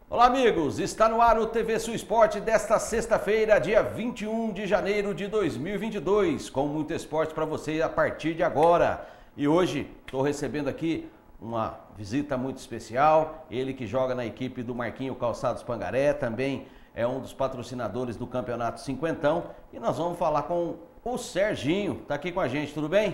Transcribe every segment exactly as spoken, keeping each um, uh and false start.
Olá amigos, está no ar o T V Sul Esporte desta sexta-feira, dia vinte e um de janeiro de dois mil e vinte e dois, com muito esporte para você a partir de agora. E hoje estou recebendo aqui uma visita muito especial, ele que joga na equipe do Marquinho Calçados Pangaré, também é um dos patrocinadores do Campeonato Cinquentão, e nós vamos falar com o Serginho, tá aqui com a gente, tudo bem?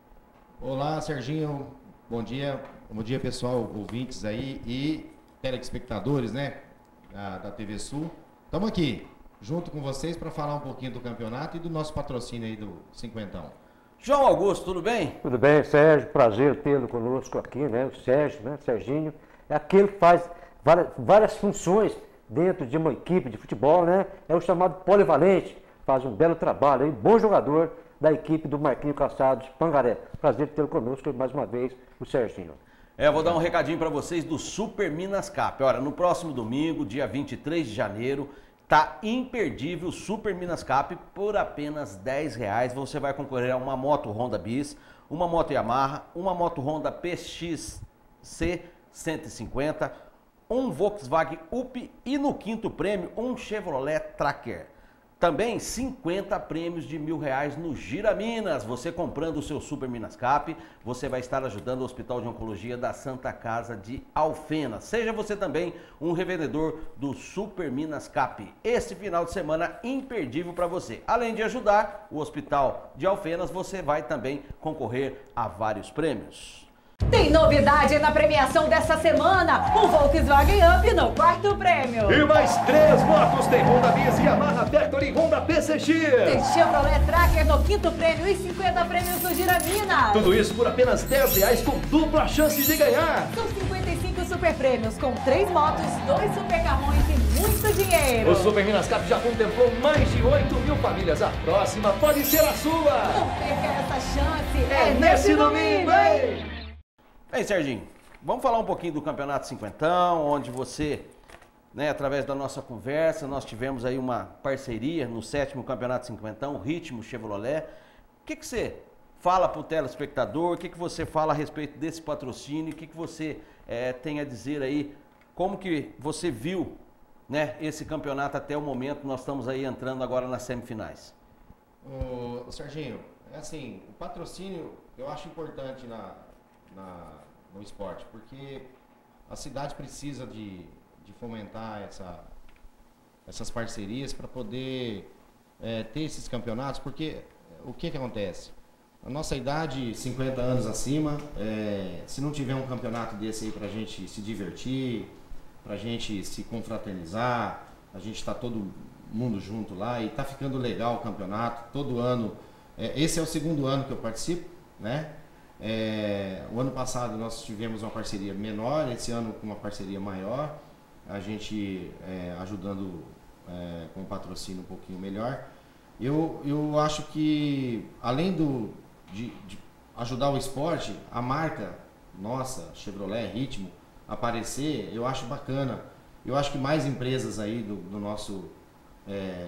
Olá Serginho, bom dia, bom dia pessoal, ouvintes aí e telespectadores, né, da, da T V Sul. Estamos aqui, junto com vocês, para falar um pouquinho do campeonato e do nosso patrocínio aí do Cinquentão. João Augusto, tudo bem? Tudo bem, Sérgio, prazer tê-lo conosco aqui, né, o Sérgio, né, Serginho, é aquele que faz várias, várias funções dentro de uma equipe de futebol, né, é o chamado polivalente, faz um belo trabalho, aí, bom jogador da equipe do Marquinho Calçados Pangaré. Prazer tê-lo conosco mais uma vez, o Serginho. É, eu vou dar um recadinho para vocês do Super Minas Cap. Olha, no próximo domingo, dia vinte e três de janeiro, tá imperdível o Super Minas Cap por apenas dez reais. Você vai concorrer a uma moto Honda Bis, uma moto Yamaha, uma moto Honda P X C cento e cinquenta, um Volkswagen Up e no quinto prêmio um Chevrolet Tracker. Também cinquenta prêmios de mil reais no Gira Minas. Você comprando o seu Super Minas Cap, você vai estar ajudando o Hospital de Oncologia da Santa Casa de Alfenas. Seja você também um revendedor do Super Minas Cap. Esse final de semana imperdível para você. Além de ajudar o Hospital de Alfenas, você vai também concorrer a vários prêmios. Tem novidade na premiação dessa semana, o Volkswagen Up no quarto prêmio. E mais três motos, tem Honda Bis, Yamaha, Vector e Honda P C X. Tem Chevrolet Tracker no quinto prêmio e cinquenta prêmios no Gira Minas. Tudo isso por apenas dez reais com dupla chance de ganhar. São cinquenta e cinco super prêmios com três motos, dois super carrões e muito dinheiro. O Super Minas Cap já contemplou mais de oito mil famílias. A próxima pode ser a sua. Não perca essa chance, É, é nesse domingo, hein? Bem, Serginho, vamos falar um pouquinho do Campeonato Cinquentão, onde você, né, através da nossa conversa, nós tivemos aí uma parceria no sétimo Campeonato Cinquentão, Ritmo Chevrolet. O que, que você fala para o telespectador, o que, que você fala a respeito desse patrocínio, o que, que você é, tem a dizer aí, como que você viu, né, esse campeonato até o momento, nós estamos aí entrando agora nas semifinais. Ô, ô Serginho, é assim, o patrocínio eu acho importante na... Na, no esporte, porque a cidade precisa de, de fomentar essa, essas parcerias para poder é, ter esses campeonatos, porque o que que acontece? A nossa idade, cinquenta anos acima, é, se não tiver um campeonato desse aí para a gente se divertir, para a gente se confraternizar, a gente está todo mundo junto lá e está ficando legal o campeonato, todo ano, é, esse é o segundo ano que eu participo, né? É, o ano passado nós tivemos uma parceria menor, esse ano com uma parceria maior, a gente é, ajudando é, com o patrocínio um pouquinho melhor. Eu, eu acho que além do, de, de ajudar o esporte, a marca nossa, Chevrolet, Ritmo, aparecer, eu acho bacana. Eu acho que mais empresas aí do, do nosso é,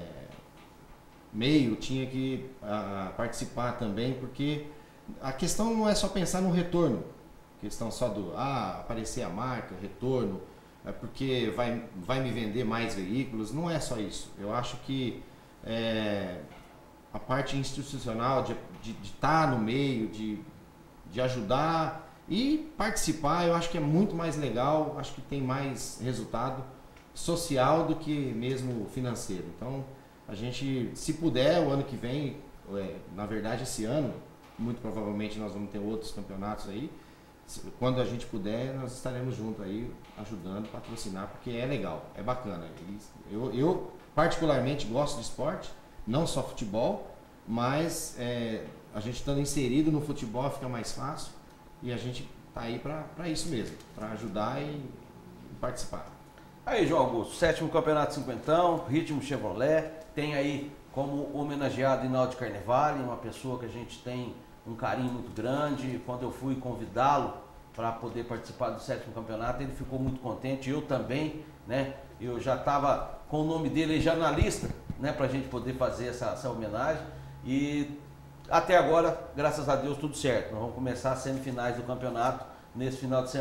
meio tinha que a, participar também, porque a questão não é só pensar no retorno, questão só do ah, aparecer a marca, retorno, é porque vai, vai me vender mais veículos, não é só isso. Eu acho que é, a parte institucional de estar no meio, de, de ajudar e participar, eu acho que é muito mais legal, acho que tem mais resultado social do que mesmo financeiro. Então, a gente, se puder, o ano que vem, é, na verdade esse ano, muito provavelmente nós vamos ter outros campeonatos aí. Quando a gente puder, nós estaremos juntos aí, ajudando, patrocinar, porque é legal, é bacana. Eu, eu particularmente gosto de esporte, não só futebol, mas é, a gente estando inserido no futebol fica mais fácil e a gente tá aí para isso mesmo, para ajudar e, e participar. Aí, João Augusto, sétimo Campeonato Cinquentão, Ritmo Chevrolet, tem aí como homenageado Hinaldo Carnevale, uma pessoa que a gente tem um carinho muito grande. Quando eu fui convidá-lo para poder participar do sétimo campeonato, ele ficou muito contente, eu também, né? Eu já estava com o nome dele já na lista, né, para a gente poder fazer essa, essa homenagem. E até agora, graças a Deus, tudo certo. Nós vamos começar as semifinais do campeonato nesse final de semana.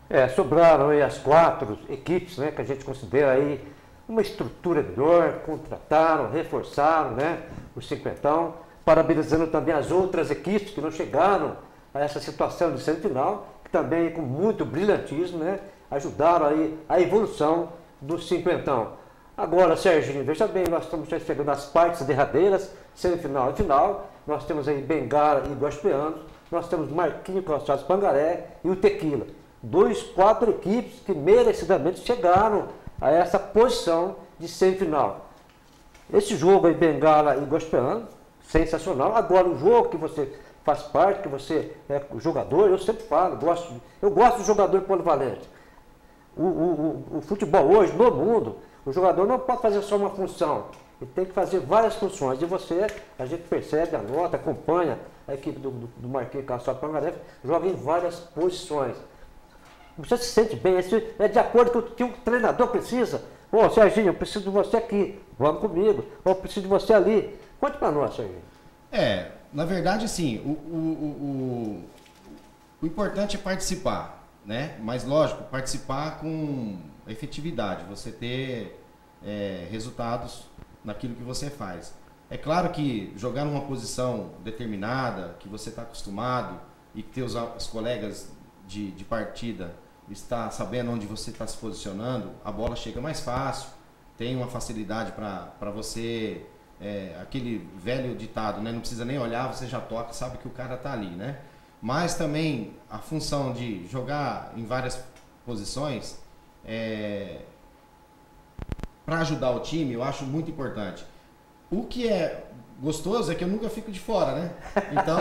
É, sobraram aí as quatro equipes, né, que a gente considera aí uma estrutura melhor, contrataram, reforçaram, né, o cinquentão, parabenizando também as outras equipes que não chegaram a essa situação de semifinal, que também com muito brilhantismo, né, ajudaram aí a evolução do cinquentão. Agora, Serginho, veja bem, nós estamos chegando às partes derradeiras, semifinal e final, nós temos aí Bengala e Guaxipeanos, nós temos Marquinhos Calçados Pangaré e o Tequila. Dois, quatro equipes que merecidamente chegaram a essa posição de semifinal. Esse jogo aí, Bengala e Guaxipeanos, sensacional. Agora, o jogo que você faz parte, que você é jogador, eu sempre falo, gosto, eu gosto de jogador polivalente. O, o, o, o futebol hoje, no mundo, o jogador não pode fazer só uma função, ele tem que fazer várias funções. E você, a gente percebe, anota, acompanha a equipe do, do, do Marquinhos Calçado Pangaré, joga em várias posições. Você se sente bem, é de acordo com o que o treinador precisa. Ô, Serginho, eu preciso de você aqui, vamos comigo. Ou eu preciso de você ali. Conte para nós, Serginho. É, na verdade, assim, o, o, o, o importante é participar, né? Mas, lógico, participar com efetividade, você ter é, resultados naquilo que você faz. É claro que jogar numa posição determinada, que você está acostumado, e que os, os colegas de, de partida está sabendo onde você está se posicionando, a bola chega mais fácil, tem uma facilidade para você, é, aquele velho ditado, né? Não precisa nem olhar, você já toca, sabe que o cara está ali, né? Mas também a função de jogar em várias posições, é, para ajudar o time, eu acho muito importante. O que é gostoso é que eu nunca fico de fora, né? Então,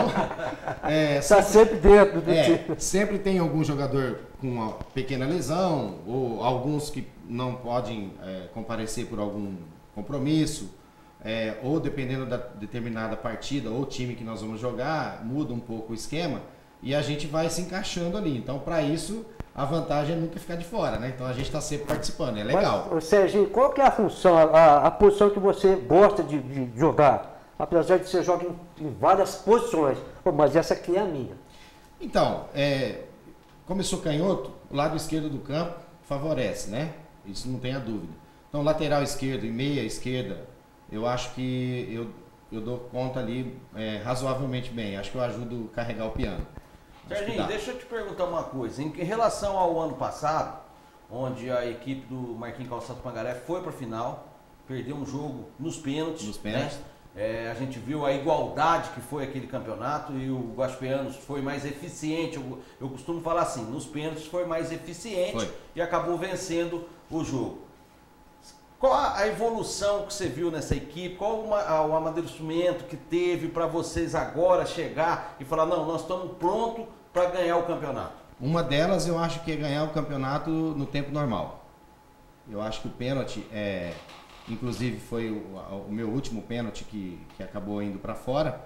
é, está sempre dentro do é, time. Sempre tem algum jogador com uma pequena lesão, ou alguns que não podem é, comparecer por algum compromisso, é, ou dependendo da determinada partida ou time que nós vamos jogar, muda um pouco o esquema e a gente vai se encaixando ali. Então, para isso, a vantagem é nunca ficar de fora, né? Então a gente está sempre participando, é legal. Mas, Serginho, qual que é a função, a, a posição que você gosta de, de jogar? Apesar de você jogar em, em várias posições, pô, mas essa aqui é a minha. Então, é, como eu sou canhoto, o lado esquerdo do campo favorece, né? Isso não tenha dúvida. Então, lateral esquerdo e meia esquerda, eu acho que eu, eu dou conta ali é, razoavelmente bem. Acho que eu ajudo a carregar o piano. Serginho, deixa eu te perguntar uma coisa. Em relação ao ano passado, onde a equipe do Marquinhos Calçado Pangaré foi para a final, perdeu um jogo nos pênaltis. Nos pênaltis. Né? É, a gente viu a igualdade que foi aquele campeonato e o Guaxipeanos foi mais eficiente. Eu, eu costumo falar assim, nos pênaltis foi mais eficiente foi. E acabou vencendo o jogo. Qual a evolução que você viu nessa equipe? Qual uma, o amadurecimento que teve para vocês agora chegar e falar, não, nós estamos prontos para ganhar o campeonato? Uma delas eu acho que é ganhar o campeonato no tempo normal. Eu acho que o pênalti, é, inclusive foi o, o meu último pênalti que, que acabou indo para fora,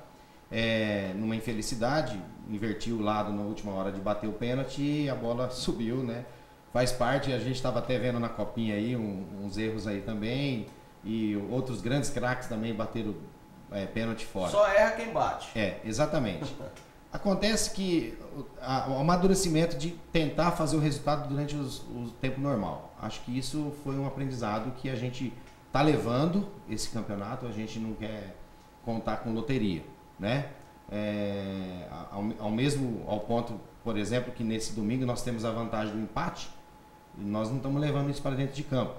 é, numa infelicidade, inverti o lado na última hora de bater o pênalti e a bola subiu, né? Faz parte, a gente estava até vendo na copinha aí um, uns erros aí também, e outros grandes craques também bateram é, pênalti fora. Só erra quem bate. É, exatamente. Acontece que a, o amadurecimento de tentar fazer o resultado durante os, o tempo normal. Acho que isso foi um aprendizado que a gente está levando esse campeonato, a gente não quer contar com loteria, né? É, ao, ao mesmo ao ponto, por exemplo, que nesse domingo nós temos a vantagem do empate, e nós não estamos levando isso para dentro de campo,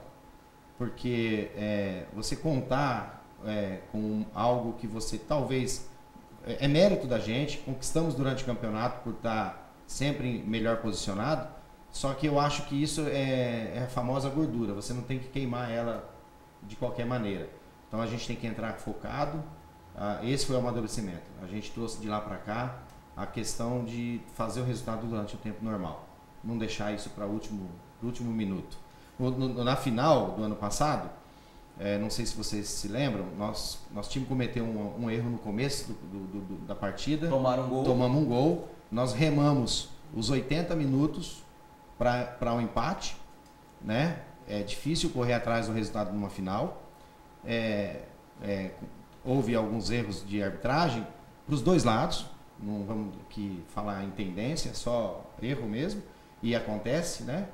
porque é, você contar é, com algo que você talvez é, é mérito da gente, conquistamos durante o campeonato por estar sempre melhor posicionado, só que eu acho que isso é, é a famosa gordura, você não tem que queimar ela de qualquer maneira. Então a gente tem que entrar focado, ah, esse foi o amadurecimento, a gente trouxe de lá para cá a questão de fazer o resultado durante o tempo normal, não deixar isso para o último último minuto. No, no, na final do ano passado, é, não sei se vocês se lembram, nós, nosso time cometeu um, um erro no começo do, do, do, da partida. Tomaram um gol. Tomamos um gol. Nós remamos os oitenta minutos para um empate, né? É difícil correr atrás do resultado numa final. É, é, houve alguns erros de arbitragem para os dois lados. Não vamos aqui falar em tendência, só erro mesmo. e acontece, né?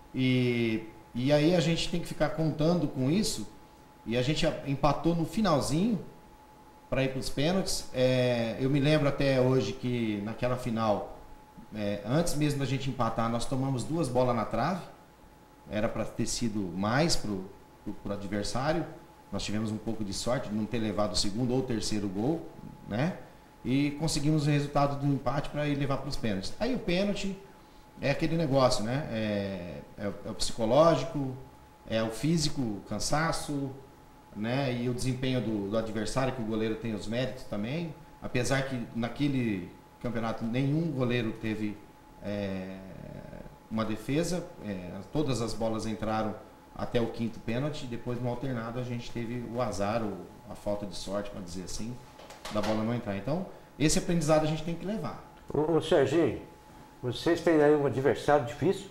E, e aí a gente tem que ficar contando com isso, e a gente empatou no finalzinho para ir para os pênaltis. É, eu me lembro até hoje que naquela final, é, antes mesmo da gente empatar, nós tomamos duas bolas na trave, era para ter sido mais para o adversário. Nós tivemos um pouco de sorte de não ter levado o segundo ou o terceiro gol, né? E conseguimos o resultado do empate para ir levar para os pênaltis. Aí o pênalti é aquele negócio, né? É, é, o, é o psicológico, é o físico, o cansaço, né? E o desempenho do, do adversário, que o goleiro tem os méritos também. Apesar que naquele campeonato nenhum goleiro teve é, uma defesa, é, todas as bolas entraram até o quinto pênalti, e depois no alternado a gente teve o azar, ou a falta de sorte, para dizer assim, da bola não entrar. Então, esse aprendizado a gente tem que levar. Ô, ô Serginho, vocês têm aí um adversário difícil,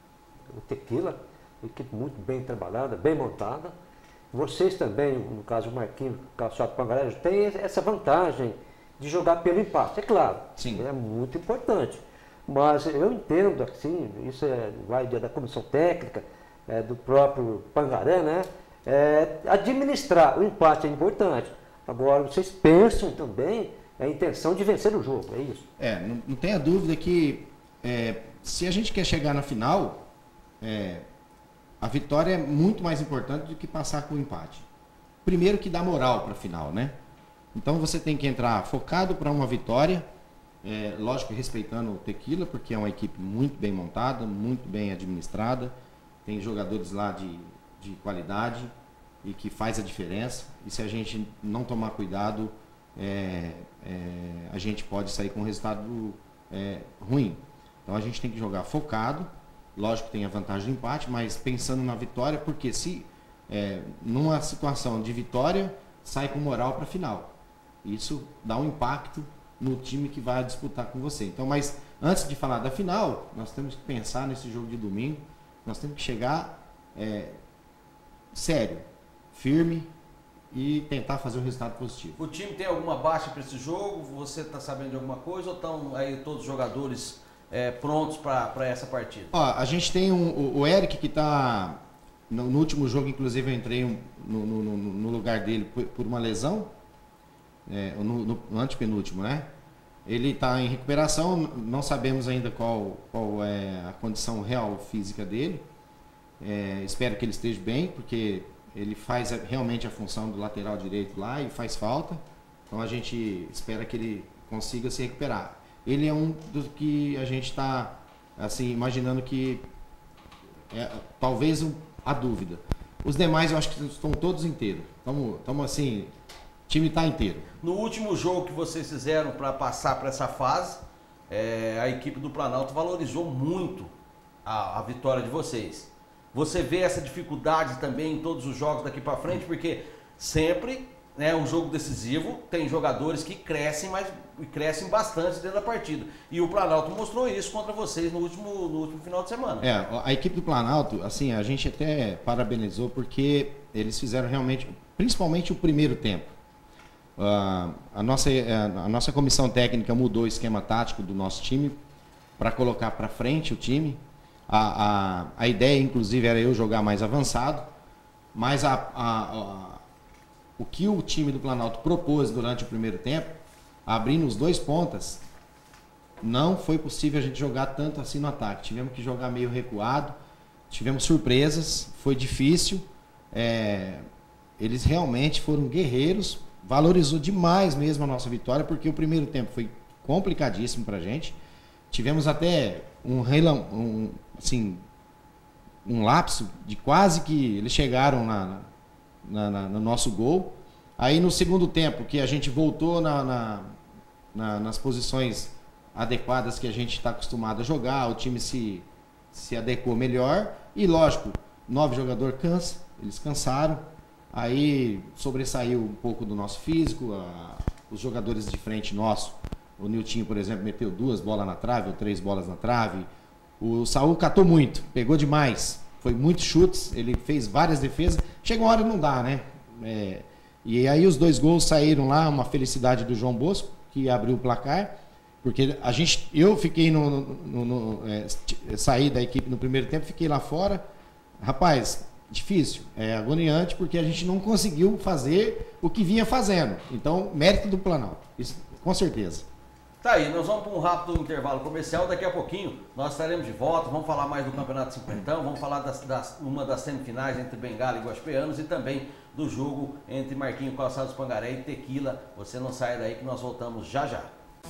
o Tequila, equipe muito bem trabalhada, bem montada. Vocês também, no caso o Marquinhos, o Calçado Pangaré, tem essa vantagem de jogar pelo empate, é claro. Sim. É muito importante. Mas eu entendo, assim, isso é, vai da comissão técnica, é, do próprio Pangaré, né? É, administrar o empate é importante. Agora, vocês pensam também a intenção de vencer o jogo, é isso? É, não, não tenha dúvida que é, se a gente quer chegar na final, é, a vitória é muito mais importante do que passar com o empate. Primeiro que dá moral para a final, né? Então você tem que entrar focado para uma vitória, é, lógico, respeitando o Tequila, porque é uma equipe muito bem montada, muito bem administrada, tem jogadores lá de, de qualidade e que faz a diferença. E se a gente não tomar cuidado, é, é, a gente pode sair com um resultado é, ruim. Então a gente tem que jogar focado, lógico que tem a vantagem do empate, mas pensando na vitória, porque se é, numa situação de vitória, sai com moral para a final. Isso dá um impacto no time que vai disputar com você. Então, mas antes de falar da final, nós temos que pensar nesse jogo de domingo. Nós temos que chegar é, sério, firme e tentar fazer um resultado positivo. O time tem alguma baixa para esse jogo? Você está sabendo de alguma coisa ou estão aí todos os jogadores é, prontos para essa partida? Ó, a gente tem um, o, o Eric que está no, no último jogo, inclusive eu entrei um, no, no, no lugar dele por, por uma lesão, é, no, no, no antepenúltimo, né? Ele está em recuperação, não sabemos ainda qual, qual é a condição real física dele. É, espero que ele esteja bem, porque ele faz realmente a função do lateral direito lá e faz falta. Então a gente espera que ele consiga se recuperar. Ele é um dos que a gente está assim, imaginando que é, talvez um, a dúvida. Os demais eu acho que estão todos inteiros. Estamos assim, o time está inteiro. No último jogo que vocês fizeram para passar para essa fase, é, a equipe do Planalto valorizou muito a, a vitória de vocês. Você vê essa dificuldade também em todos os jogos daqui para frente, porque sempre, né, um jogo decisivo tem jogadores que crescem, mas crescem bastante dentro da partida. E o Planalto mostrou isso contra vocês no último, no último final de semana. É, a equipe do Planalto, assim, a gente até parabenizou porque eles fizeram realmente, principalmente o primeiro tempo. Uh, a, nossa, a nossa comissão técnica mudou o esquema tático do nosso time para colocar para frente o time. A, a, a ideia, inclusive, era eu jogar mais avançado, mas a, a, a, o que o time do Planalto propôs durante o primeiro tempo, abrindo os dois pontas, não foi possível a gente jogar tanto assim no ataque. Tivemos que jogar meio recuado, tivemos surpresas, foi difícil. É, eles realmente foram guerreiros, valorizou demais mesmo a nossa vitória, porque o primeiro tempo foi complicadíssimo para a gente. Tivemos até um, um, assim, um lapso de quase que eles chegaram na, na, na, no nosso gol. Aí no segundo tempo, que a gente voltou na, na, na, nas posições adequadas que a gente está acostumado a jogar, o time se, se adequou melhor. E lógico, nove jogadores cansa, eles cansaram. Aí sobressaiu um pouco do nosso físico, a, os jogadores de frente nosso. O Niltinho, por exemplo, meteu duas bolas na trave, ou três bolas na trave. O Saul catou muito, pegou demais. Foi muitos chutes, ele fez várias defesas. Chega uma hora e não dá, né? É, e aí os dois gols saíram lá, uma felicidade do João Bosco, que abriu o placar. Porque a gente, eu fiquei no, no, no, no é, saí da equipe no primeiro tempo, fiquei lá fora. Rapaz, difícil, é agoniante, porque a gente não conseguiu fazer o que vinha fazendo. Então, mérito do Planalto, isso com certeza. Tá aí, nós vamos para um rápido intervalo comercial. Daqui a pouquinho nós estaremos de volta. Vamos falar mais do Campeonato Cinquentão. Vamos falar das, das, uma das semifinais entre Bengala e Guaxupeanos e também do jogo entre Marquinhos Calçados Pangaré e Tequila. Você não sai daí que nós voltamos já já.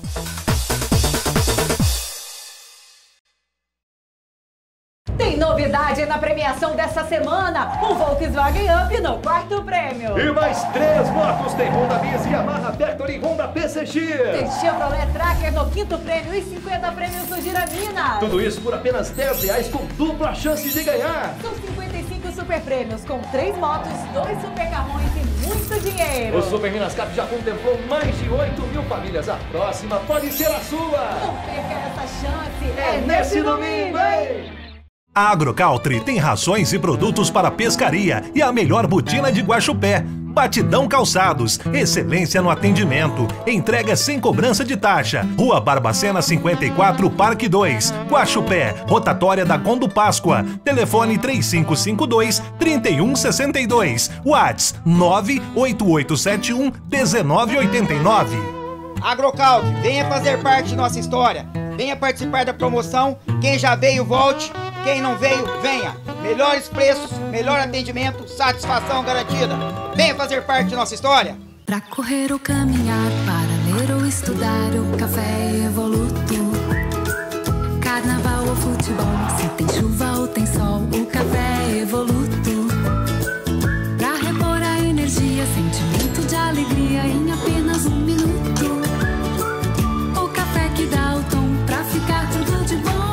Tem novidade na premiação dessa semana. O Volkswagen Up no quarto prêmio. E mais três motos. Tem Honda Bis, Yamaha, Factory e Honda P C X. Tem Chevrolet Tracker no quinto prêmio e cinquenta prêmios do Giraminas. Tudo isso por apenas dez reais com dupla chance de ganhar. São cinquenta e cinco super prêmios com três motos, dois super carrões e muito dinheiro. O Super Minas Cap já contemplou mais de oito mil famílias. A próxima pode ser a sua. Não perca essa chance. É, é nesse domingo, hein? A Agrocaltri tem rações e produtos para pescaria e a melhor botina de Guaxupé. Batidão Calçados, excelência no atendimento, entrega sem cobrança de taxa. Rua Barbacena cinquenta e quatro, Parque dois, Guaxupé, rotatória da Gondo Páscoa. Telefone três cinco cinco dois, três um seis dois, WhatsApp nove oito oito sete um, um nove oito nove. Agrocaltri, venha fazer parte de nossa história. Venha participar da promoção. Quem já veio, volte. Quem não veio, venha. Melhores preços, melhor atendimento, satisfação garantida. Venha fazer parte de nossa história. Pra correr ou caminhar, para ler ou estudar, o café é Evoluto. Carnaval ou futebol, se tem chuva ou tem sol, o café é Evoluto. Pra repor a energia, sentimento de alegria em apenas um minuto. O café que dá o tom pra ficar tudo de bom.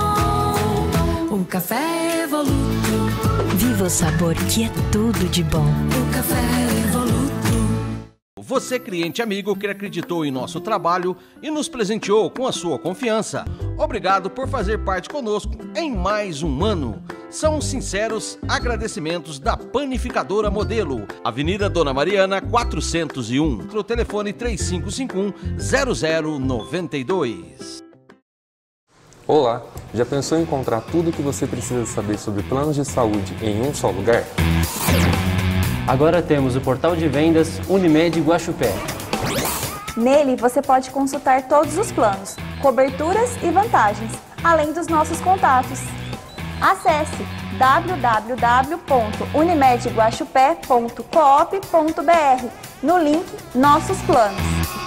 O café é Evoluto. Viva o sabor que é tudo de bom. O café é Evoluto. Você, cliente amigo que acreditou em nosso trabalho e nos presenteou com a sua confiança. Obrigado por fazer parte conosco em mais um ano. São sinceros agradecimentos da Panificadora Modelo, Avenida Dona Mariana, quatrocentos e um. O telefone três cinco cinco um, zero zero nove dois. Olá, já pensou em encontrar tudo o que você precisa saber sobre planos de saúde em um só lugar? Agora temos o portal de vendas Unimed Guaxupé. Nele você pode consultar todos os planos, coberturas e vantagens, além dos nossos contatos. Acesse w w w ponto unimed guaxupé ponto coop ponto b r no link Nossos Planos.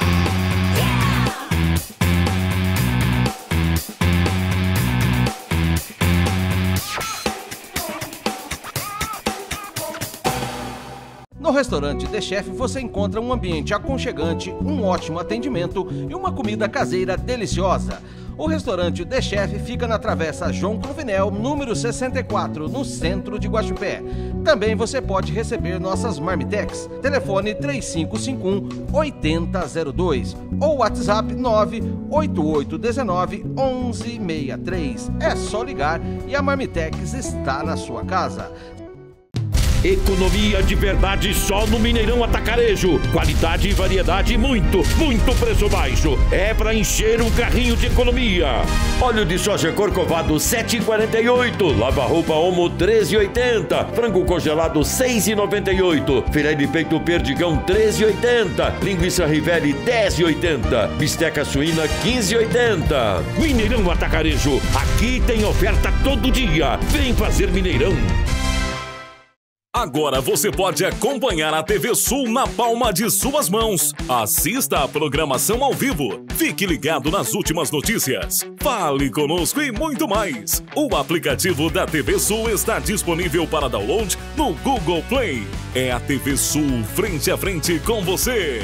No restaurante The Chef você encontra um ambiente aconchegante, um ótimo atendimento e uma comida caseira deliciosa. O restaurante The Chef fica na Travessa João Cruvinel, número sessenta e quatro, no centro de Guaxupé. Também você pode receber nossas marmitex. Telefone três cinco cinco um, oito zero zero dois ou WhatsApp nove oito oito um nove, um um seis três. É só ligar e a marmitex está na sua casa. Economia de verdade só no Mineirão Atacarejo. Qualidade e variedade muito, muito preço baixo. É pra encher o carrinho de economia. Óleo de soja Corcovado sete reais e quarenta e oito. Lava-roupa Omo treze reais e oitenta. Frango congelado seis reais e noventa e oito. Filé de peito Perdigão treze reais e oitenta. Linguiça Rivelli dez reais e oitenta. Bisteca suína quinze reais e oitenta. Mineirão Atacarejo. Aqui tem oferta todo dia. Vem fazer Mineirão. Agora você pode acompanhar a T V Sul na palma de suas mãos. Assista a programação ao vivo. Fique ligado nas últimas notícias. Fale conosco e muito mais. O aplicativo da T V Sul está disponível para download no Google Play. É a T V Sul frente a frente com você.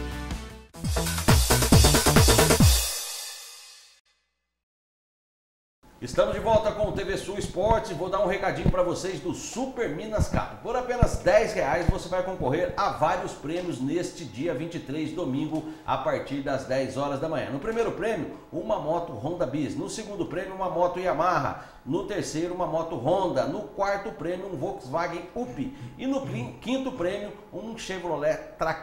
Estamos de volta com o T V Sul Esportes. Vou dar um recadinho para vocês do Super Minas Cap. Por apenas dez reais você vai concorrer a vários prêmios neste dia vinte e três, domingo, a partir das dez horas da manhã. No primeiro prêmio, uma moto Honda Bis. No segundo prêmio, uma moto Yamaha. No terceiro, uma moto Honda. No quarto prêmio, um Volkswagen Up. E no quinto prêmio, um Chevrolet Tracker.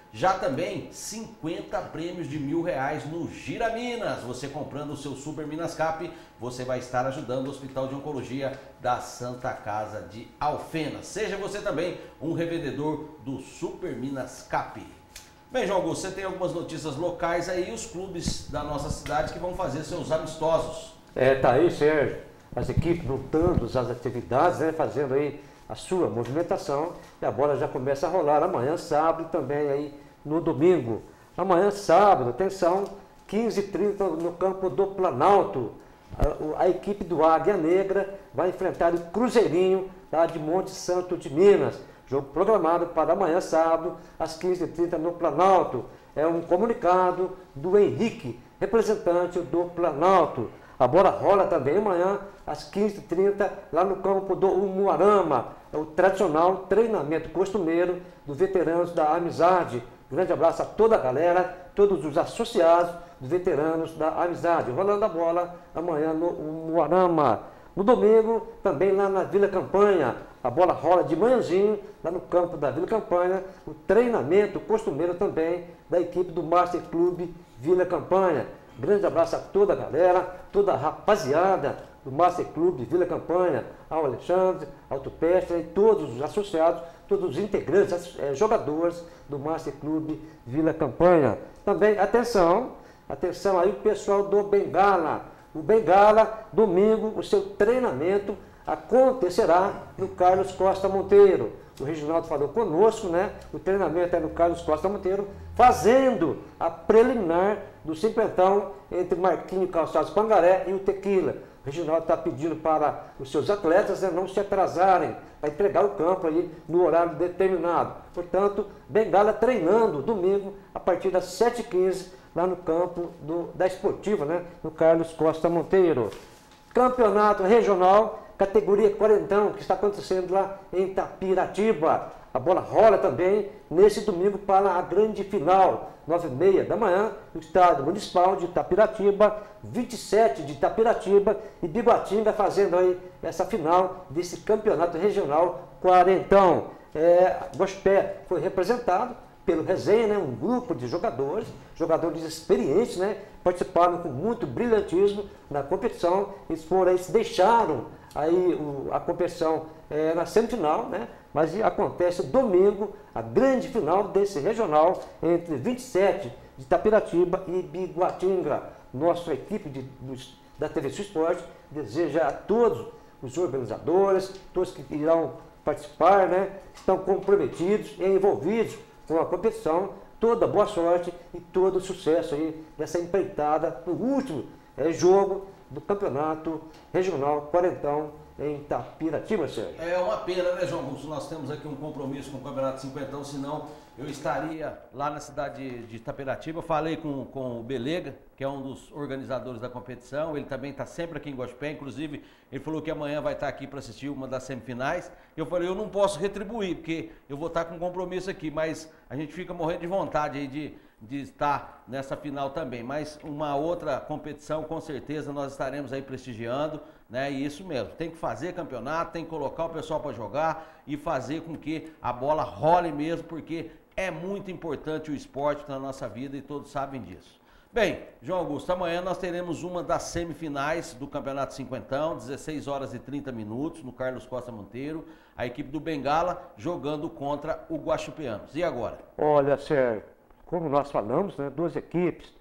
Já também cinquenta prêmios de mil reais no Gira Minas. Você comprando o seu Super Minas Cap, você vai estar ajudando o Hospital de Oncologia da Santa Casa de Alfenas. Seja você também um revendedor do Super Minas Cap. Bem, João Augusto, você tem algumas notícias locais aí, os clubes da nossa cidade que vão fazer seus amistosos. É, tá aí, Sérgio. As equipes lutando as atividades, né, fazendo aí a sua movimentação, e a bola já começa a rolar amanhã, sábado, e também aí no domingo. Amanhã, sábado, atenção, quinze e trinta no campo do Planalto. A, a equipe do Águia Negra vai enfrentar o Cruzeirinho, lá de Monte Santo de Minas. Jogo programado para amanhã, sábado, às quinze e trinta no Planalto. É um comunicado do Henrique, representante do Planalto. A bola rola também amanhã, às quinze e trinta, lá no campo do Umuarama. É o tradicional treinamento costumeiro dos veteranos da Amizade. Grande abraço a toda a galera, todos os associados dos veteranos da Amizade. Rolando a bola amanhã no Umuarama. No domingo, também lá na Vila Campanha. A bola rola de manhãzinho, lá no campo da Vila Campanha. O treinamento costumeiro também da equipe do Master Clube Vila Campanha. Grande abraço a toda a galera, toda a rapaziada do Master Clube Vila Campanha, ao Alexandre, ao Tupestre e todos os associados, todos os integrantes, é, jogadores do Master Clube Vila Campanha. Também, atenção, atenção aí o pessoal do Bengala. O Bengala, domingo, o seu treinamento acontecerá no Carlos Costa Monteiro. O Reginaldo falou conosco, né? O treinamento é no Carlos Costa Monteiro, fazendo a preliminar do cinquentão entre Marquinho Calçados Pangaré e o Tequila. O Reginaldo está pedindo para os seus atletas, né, não se atrasarem, para entregar o campo aí no horário determinado. Portanto, Bengala treinando domingo a partir das sete e quinze lá no campo do, da Esportiva, né, no Carlos Costa Monteiro. Campeonato regional, categoria quarentão, que está acontecendo lá em Itapiratiba. A bola rola também nesse domingo para a grande final, nove e meia da manhã, no estádio municipal de Itapiratiba, vinte e sete de Itapiratiba e Biguatinga fazendo aí essa final desse campeonato regional quarentão. É, Gospé foi representado pelo Resenha, né, um grupo de jogadores, jogadores experientes, né, participaram com muito brilhantismo na competição. Eles foram aí, se deixaram aí o, a competição é, na semifinal, né, mas acontece domingo a grande final desse regional entre vinte e sete de Itapiratiba e Biguatinga. Nossa equipe de, dos, da T V Sul Esporte deseja a todos os organizadores, todos que irão participar, né, estão comprometidos e envolvidos com a competição, toda boa sorte e todo sucesso aí dessa empreitada no último é, jogo do Campeonato Regional Quarentão em Itapiratiba, Sérgio. É uma pena, né, João Augusto? Nós temos aqui um compromisso com o Campeonato Cinquentão, senão eu estaria lá na cidade de Itapiratiba. Falei com, com o Belega, que é um dos organizadores da competição, ele também está sempre aqui em Gospé, inclusive ele falou que amanhã vai estar aqui para assistir uma das semifinais. Eu falei, eu não posso retribuir, porque eu vou estar com um compromisso aqui, mas a gente fica morrendo de vontade aí de, de estar nessa final também. Mas uma outra competição, com certeza, nós estaremos aí prestigiando, né? E isso mesmo, tem que fazer campeonato, tem que colocar o pessoal para jogar e fazer com que a bola role mesmo, porque é muito importante o esporte na nossa vida e todos sabem disso. Bem, João Augusto, amanhã nós teremos uma das semifinais do Campeonato Cinquentão, dezesseis horas e trinta minutos, no Carlos Costa Monteiro, a equipe do Bengala jogando contra o Guaxupeanos. E agora? Olha, Sérgio, como nós falamos, né, duas equipes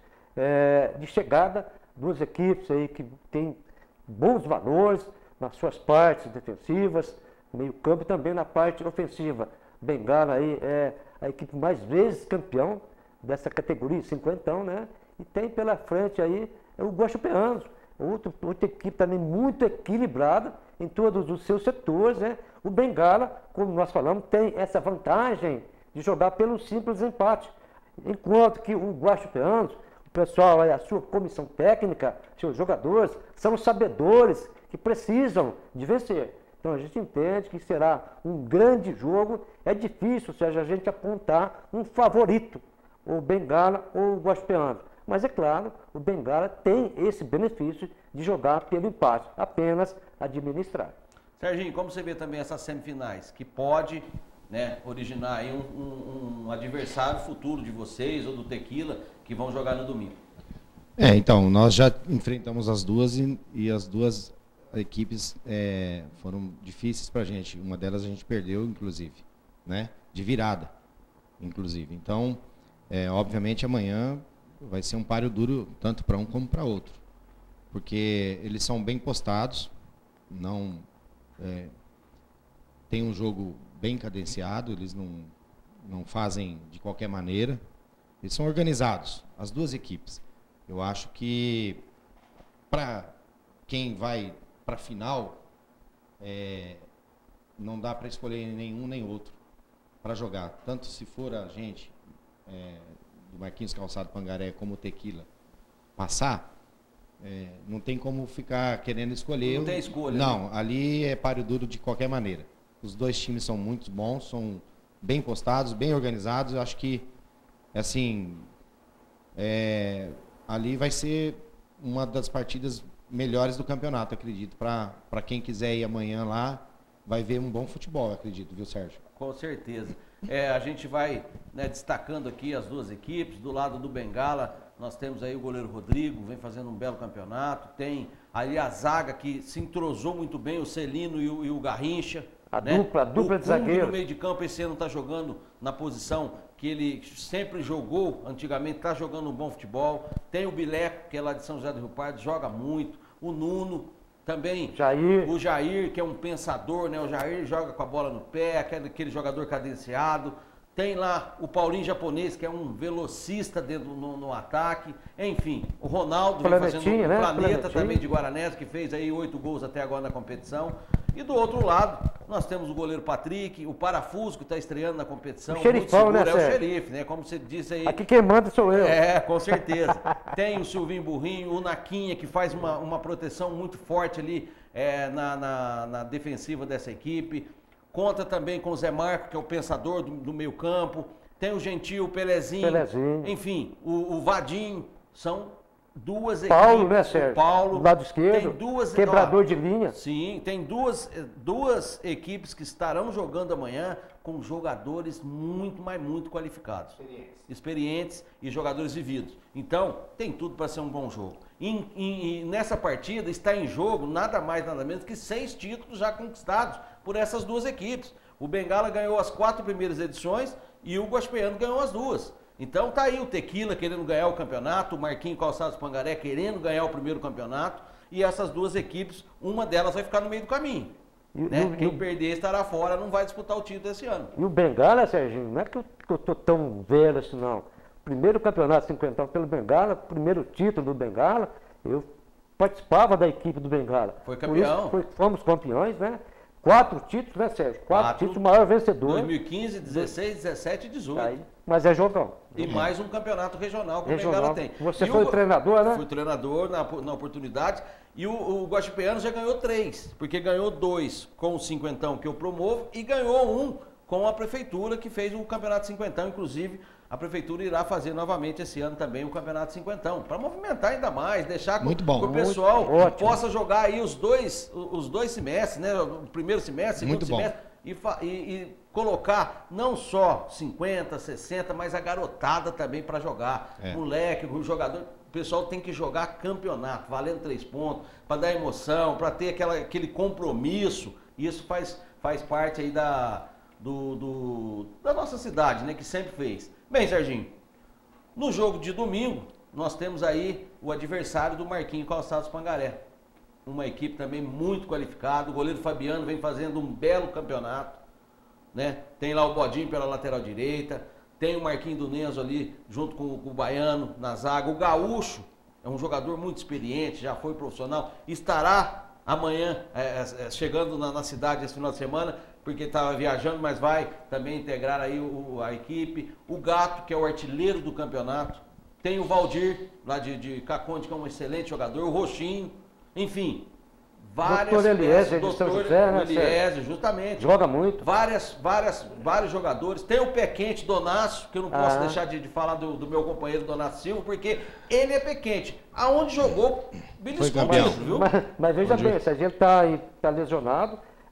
é, de chegada, duas equipes aí que têm bons valores nas suas partes defensivas, meio campo e também na parte ofensiva. Bengala aí é a equipe mais vezes campeão dessa categoria, cinquentão, né? E tem pela frente aí o Guaxupeanos, outra, outra equipe também muito equilibrada em todos os seus setores, né? O Bengala, como nós falamos, tem essa vantagem de jogar pelo simples empate, enquanto que o Guaxupeanos, o pessoal aí, a sua comissão técnica, seus jogadores, são sabedores que precisam de vencer. Então a gente entende que será um grande jogo. É difícil, seja a gente apontar um favorito, o Bengala ou o Guaxupeanos. Mas é claro, o Bengala tem esse benefício de jogar pelo empate, apenas administrar. Serginho, como você vê também essas semifinais, que pode né, originar aí um, um, um adversário futuro de vocês ou do Tequila que vão jogar no domingo? É, então, nós já enfrentamos as duas e, e as duas equipes é, foram difíceis pra gente. Uma delas a gente perdeu, inclusive, né? De virada, inclusive. Então, é, obviamente, amanhã vai ser um páreo duro, tanto para um como para outro. Porque eles são bem postados, não é, tem um jogo bem cadenciado, eles não, não fazem de qualquer maneira. Eles são organizados, as duas equipes. Eu acho que para quem vai para a final, é, não dá para escolher nenhum nem outro para jogar. Tanto se for a gente, é, do Marquinhos Calçado Pangaré, como o Tequila, passar, é, não tem como ficar querendo escolher. Não tem escolha. Não, né? Ali é páreo duro de qualquer maneira. Os dois times são muito bons, são bem postados, bem organizados. Eu acho que, assim, é, ali vai ser uma das partidas melhores do campeonato, acredito. Para quem quiser ir amanhã lá, vai ver um bom futebol, acredito, viu, Sérgio? Com certeza. É, a gente vai, né, destacando aqui as duas equipes. Do lado do Bengala, nós temos aí o goleiro Rodrigo, vem fazendo um belo campeonato. Tem ali a zaga que se entrosou muito bem, o Celino e o, e o Garrincha. A né? dupla, a dupla o de zagueiro. no meio de campo esse ano está jogando na posição que ele sempre jogou, antigamente está jogando um bom futebol. Tem o Bileco, que é lá de São José do Rio Pardo, joga muito. O Nuno, também Jair. O Jair, que é um pensador, né? O Jair joga com a bola no pé, aquele, aquele jogador cadenciado. Tem lá o Paulinho Japonês, que é um velocista dentro no, no ataque. Enfim, o Ronaldo vem fazendo um né? Planeta também de Guaranés, que fez aí oito gols até agora na competição. E do outro lado, nós temos o goleiro Patrick, o Parafuso, que está estreando na competição. O xerifão, né, é o Sérgio? xerife, né? Como você disse aí. Aqui quem manda sou eu. É, com certeza. Tem o Silvinho Burrinho, o Naquinha, que faz uma, uma proteção muito forte ali é, na, na, na defensiva dessa equipe. Conta também com o Zé Marco, que é o pensador do, do meio campo. Tem o Gentil, o Pelezinho. Pelezinho. Enfim, o, o Vadinho. São duas Paulo, equipes. né, Sérgio? O Paulo. Do lado esquerdo. Tem duas, quebrador ó, de linha. Sim, tem duas, duas equipes que estarão jogando amanhã com jogadores muito, mas muito qualificados. Experientes. Experientes e jogadores vividos. Então, tem tudo para ser um bom jogo. E, e, e nessa partida está em jogo nada mais, nada menos que seis títulos já conquistados por essas duas equipes. O Bengala ganhou as quatro primeiras edições e o Guaxupeano ganhou as duas. Então tá aí o Tequila querendo ganhar o campeonato, o Marquinhos Calçados Pangaré querendo ganhar o primeiro campeonanato, e essas duas equipes, uma delas vai ficar no meio do caminho. E, né? e, Quem e, perder estará fora, não vai disputar o título esse ano. E o Bengala, Serginho, não é que eu, que eu tô tão velho assim, não. Primeiro campeonato cinquentão pelo Bengala, primeiro título do Bengala, eu participava da equipe do Bengala. Foi campeão. Por isso, foi, fomos campeões, né? Quatro títulos, né, Sérgio? Quatro, Quatro títulos, maior vencedor. dois mil e quinze, dezesseis, dezessete e dezoito. Aí, mas é jogão. E uhum. mais um campeonato regional que regional. o Bengala tem. Você e foi o, treinador, né? Fui treinador na, na oportunidade. E o, o Guaxupeano já ganhou três, porque ganhou dois com o cinquentão que eu promovo e ganhou um com a prefeitura que fez o campeonato cinquentão. Inclusive, a prefeitura irá fazer novamente esse ano também o campeonato cinquentão, para movimentar ainda mais, deixar que o pessoal muito possa jogar aí os dois, os dois semestres, né? O primeiro semestre, segundo muito semestre, e, e, e colocar não só cinquenta, sessenta, mas a garotada também para jogar. É. Moleque, o jogador, o pessoal tem que jogar campeonato, valendo três pontos, para dar emoção, para ter aquela, aquele compromisso. Isso faz, faz parte aí da, do, do, da nossa cidade, né? Que sempre fez. Bem, Serginho, no jogo de domingo, nós temos aí o adversário do Marquinhos Calçados Pangaré. Uma equipe também muito qualificada. O goleiro Fabiano vem fazendo um belo campeonato, né? Tem lá o Bodinho pela lateral direita, tem o Marquinhos do Nenzo ali junto com, com o Baiano na zaga. O Gaúcho é um jogador muito experiente, já foi profissional, estará amanhã é, é, chegando na, na cidade esse final de semana, porque estava viajando, mas vai também integrar aí o, a equipe. O Gato, que é o artilheiro do campeonato. Tem o Valdir, lá de, de Caconde, que é um excelente jogador. O Roxinho. Enfim, várias... Doutor Eliezer de São José, né? Eliezer, justamente. Joga muito. Várias, várias, vários jogadores. Tem o pé quente, Donácio, que eu não posso ah. deixar de, de falar do, do meu companheiro Donácio Silva, porque ele é pé quente. Aonde jogou, beliscou mesmo, viu? Mas, mas veja bem, se a gente está tá lesionado...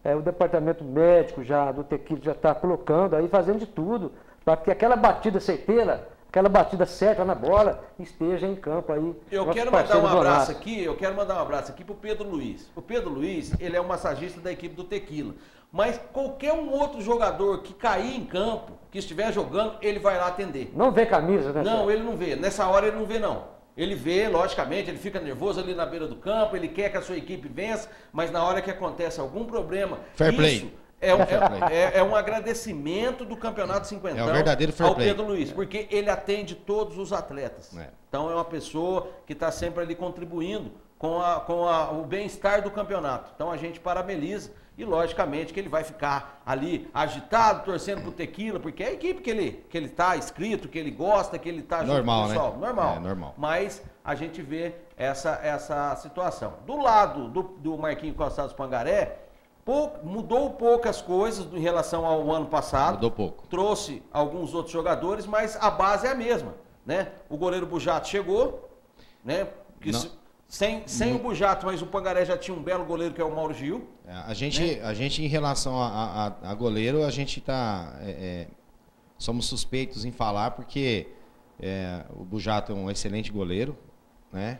é, o departamento médico já do Tequila já está colocando aí, fazendo de tudo, para que aquela batida certeira, aquela batida certa na bola, esteja em campo aí. Eu quero mandar um abraço aqui, eu quero mandar um abraço aqui para o Pedro Luiz. O Pedro Luiz, ele é um massagista da equipe do Tequila. Mas qualquer um outro jogador que cair em campo, que estiver jogando, ele vai lá atender. Não vê camisa, né? Não, ele não vê. Nessa hora ele não vê, não. Ele vê, logicamente, ele fica nervoso ali na beira do campo, ele quer que a sua equipe vença, mas na hora que acontece algum problema, fair isso play. É, um, é, é, é um agradecimento do Campeonato Cinquentão é o verdadeiro fair ao play. Pedro Luiz, porque ele atende todos os atletas. É. Então é uma pessoa que está sempre ali contribuindo com, a, com a, o bem-estar do campeonato. Então a gente parabeniza e, logicamente, que ele vai ficar ali agitado, torcendo pro Tequila, porque é a equipe que ele que ele está inscrito, que ele gosta, que ele está junto normal, com o pessoal. Né? Normal. É, normal. Mas a gente vê essa, essa situação. Do lado do, do Marquinhos Calçados Pangaré, pouco, mudou poucas coisas em relação ao ano passado. Mudou pouco. Trouxe alguns outros jogadores, mas a base é a mesma, né? O goleiro Bujato chegou, né? Que se, sem sem o Bujato, mas o Pangaré já tinha um belo goleiro que é o Mauro Gil. É, a gente, né? a gente em relação a, a, a goleiro, a gente tá é, é, somos suspeitos em falar porque é, o Bujato é um excelente goleiro, né?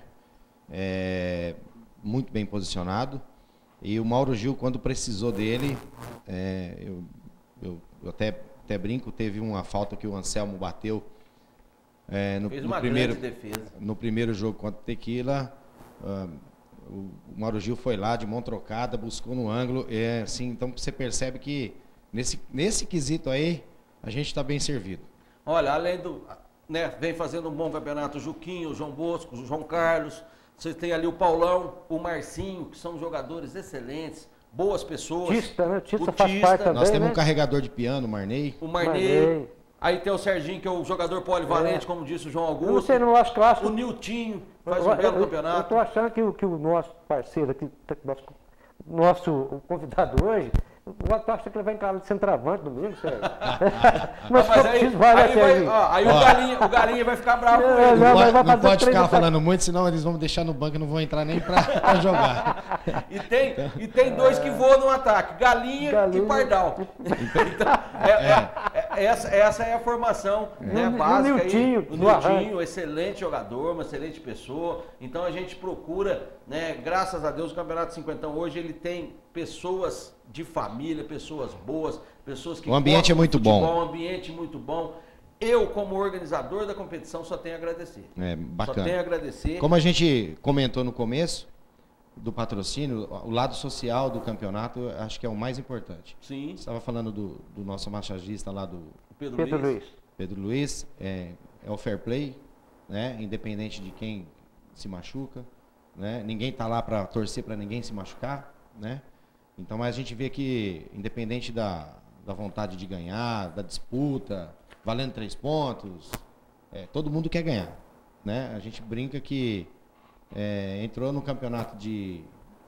É, muito bem posicionado. E o Mauro Gil, quando precisou dele, é, eu, eu, eu até, até brinco, teve uma falta que o Anselmo bateu é, no, Fez no, uma primeiro, grande defesa. no primeiro jogo contra o Tequila. Uh, o Mauro Gil foi lá de mão trocada, buscou no ângulo. É, assim, então você percebe que nesse, nesse quesito aí, a gente está bem servido. Olha, além do... Né, vem fazendo um bom campeonato o Juquinho, o João Bosco, o João Carlos... Você tem ali o Paulão, o Marcinho, que são jogadores excelentes, boas pessoas. Tista, né? Tista o faz Tista. parte também, Nós temos né? um carregador de piano, o Marney. O Marney. Marney. Aí tem o Serginho, que é o jogador polivalente, é. como disse o João Augusto. Você não acha clássico? O Niltinho faz eu, um belo eu, campeonato. Eu estou achando que, que o nosso parceiro aqui, nosso, nosso convidado hoje, eu tô achando que ele vai encarar de centroavante domingo, sério. Mas, mas aí, vai, aí, vai, ó, aí ó. O, galinha, o Galinha vai ficar bravo com ele. Não, não pode, vai não pode ficar falando muito, senão eles vão me deixar no banco e não vão entrar nem pra, pra jogar. E tem, e tem dois que voam no ataque, Galinha, Galinha. e Pardal. Então, é, é, é, essa, essa é a formação é. né, básica. O Niltinho, o Niltinho, excelente jogador, uma excelente pessoa. Então a gente procura, né, graças a Deus, o Campeonato Cinquentão hoje ele tem pessoas de família, pessoas boas, pessoas que... O ambiente é muito futebol, bom. Um ambiente muito bom. Eu, como organizador da competição, só tenho a agradecer. É, bacana. Só tenho a agradecer. Como a gente comentou no começo do patrocínio, o lado social do campeonato, acho que é o mais importante. Sim. Você estava falando do, do nosso massagista lá do... Pedro, Pedro Luiz. Luiz. Pedro Luiz, é, é o fair play, né? Independente de quem se machuca, né? Ninguém está lá para torcer para ninguém se machucar, né? Então, mas a gente vê que, independente da, da vontade de ganhar, da disputa, valendo três pontos, é, todo mundo quer ganhar, né? A gente brinca que é, entrou no campeonato de,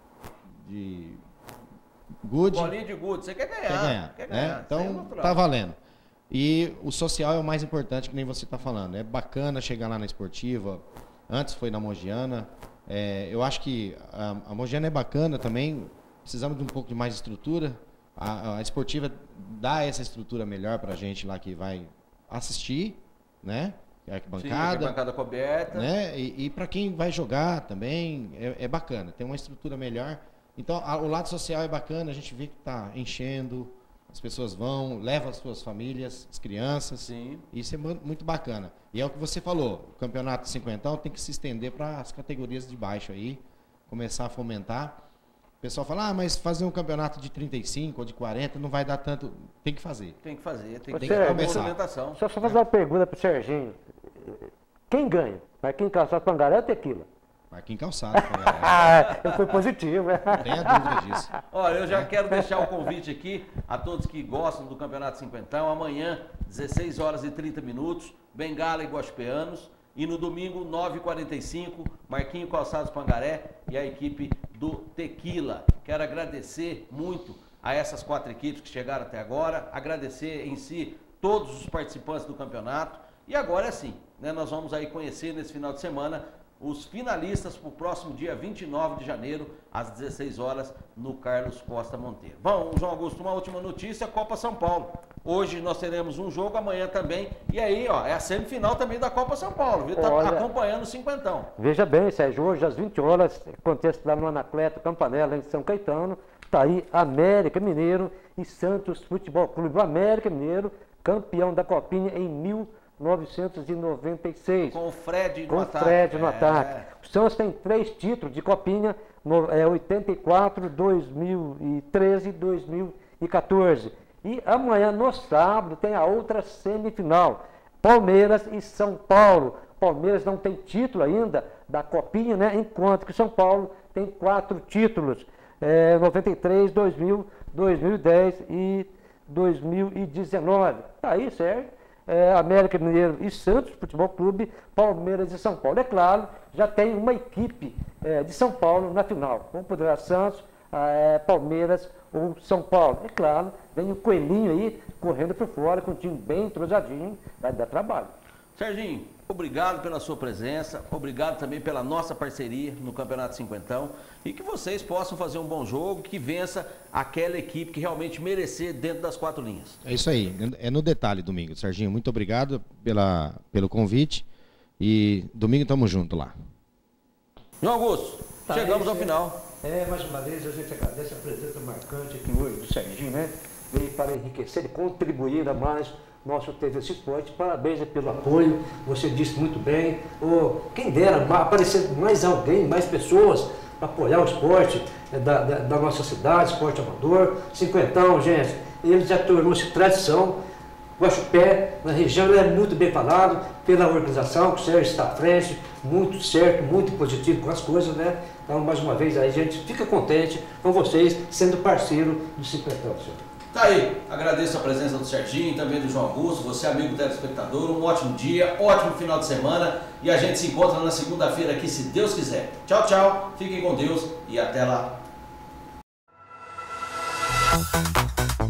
de good. Bolinha de good, você quer ganhar. Quer ganhar, quer né? ganhar. Então, tá valendo. E o social é o mais importante, que nem você está falando. É bacana chegar lá na esportiva. Antes foi na Mogiana. É, eu acho que a, a Mogiana é bacana também. Precisamos de um pouco de mais estrutura. A, a esportiva dá essa estrutura melhor para a gente lá que vai assistir, né? A arquibancada. Sim, arquibancada coberta. Né? E, e para quem vai jogar também é, é bacana. Tem uma estrutura melhor. Então, a, o lado social é bacana. A gente vê que está enchendo. As pessoas vão, levam as suas famílias, as crianças. Sim. Isso é muito bacana. E é o que você falou. O campeonato cinquentão tem que se estender para as categorias de baixo aí. Começar a fomentar. O pessoal fala, ah, mas fazer um campeonato de trinta e cinco ou de quarenta não vai dar tanto. Tem que fazer. Tem que fazer, tem, tem que, que começar. movimentação. Só só fazer uma pergunta para o Serginho. Quem ganha? Marquinhos Calçado Pangaré ou Tequila? Marquinhos Calçado Pangaré. Ah, eu fui positivo. Não tenha dúvida disso. Olha, eu já quero deixar o convite aqui a todos que gostam do Campeonato Cinquentão. Amanhã, dezesseis horas e trinta minutos, Bengala e Guaxupeanos. E no domingo, nove e quarenta e cinco, Marquinhos Calçados Pangaré e a equipe do Tequila. Quero agradecer muito a essas quatro equipes que chegaram até agora, agradecer em si todos os participantes do campeonato. E agora é assim, né, nós vamos aí conhecer nesse final de semana os finalistas para o próximo dia vinte e nove de janeiro, às dezesseis horas, no Carlos Costa Monteiro. Bom, João Augusto, uma última notícia, Copa São Paulo. Hoje nós teremos um jogo, amanhã também. E aí, ó, é a semifinal também da Copa São Paulo, viu? Tá Olha, acompanhando o cinquentão. Veja bem, Sérgio, hoje às vinte horas, acontece lá no Anacleto Campanella, em São Caetano. Tá aí América Mineiro e Santos Futebol Clube. O América Mineiro, campeão da Copinha em mil novecentos e noventa e seis. Com o Fred no Com ataque. o Fred no é. ataque. O Santos tem três títulos de Copinha, no, é, oitenta e quatro, dois mil e treze e dois mil e quatorze. E amanhã, no sábado, tem a outra semifinal. Palmeiras e São Paulo. Palmeiras não tem título ainda da Copinha, né? Enquanto que São Paulo tem quatro títulos. É, noventa e três, dois mil, dois mil e dez e dois mil e dezenove. Tá aí, Sérgio. É, América Mineiro e Santos Futebol Clube, Palmeiras e São Paulo. É claro, já tem uma equipe é, de São Paulo na final. Como poderá Santos, é, Palmeiras ou São Paulo. É claro, vem o Coelhinho aí correndo por fora com um time bem entrosadinho, vai dar trabalho. Serginho, obrigado pela sua presença, obrigado também pela nossa parceria no Campeonato Cinquentão e que vocês possam fazer um bom jogo, que vença aquela equipe que realmente merecer dentro das quatro linhas. É isso aí, é no detalhe domingo. Serginho, muito obrigado pela, pelo convite e domingo estamos juntos lá. João Augusto, tá, chegamos é, ao final. É, mais uma vez a gente agradece a presença marcante aqui hoje do Serginho, né? Veio para enriquecer e contribuir ainda mais nosso T V Esporte. Parabéns pelo apoio, você disse muito bem. Oh, quem dera aparecer mais alguém, mais pessoas para apoiar o esporte da, da, da nossa cidade, esporte amador. Cinquentão, gente, ele já tornou-se tradição. Guaxupé, na região, é muito bem falado pela organização, que o Sérgio está à frente, muito certo, muito positivo com as coisas, né? Então, mais uma vez, aí a gente fica contente com vocês sendo parceiro do Cinquentão, senhor. Tá aí, agradeço a presença do Serginho, também do João Augusto, você amigo telespectador, um ótimo dia, ótimo final de semana e a gente se encontra na segunda-feira aqui, se Deus quiser. Tchau, tchau, fiquem com Deus e até lá.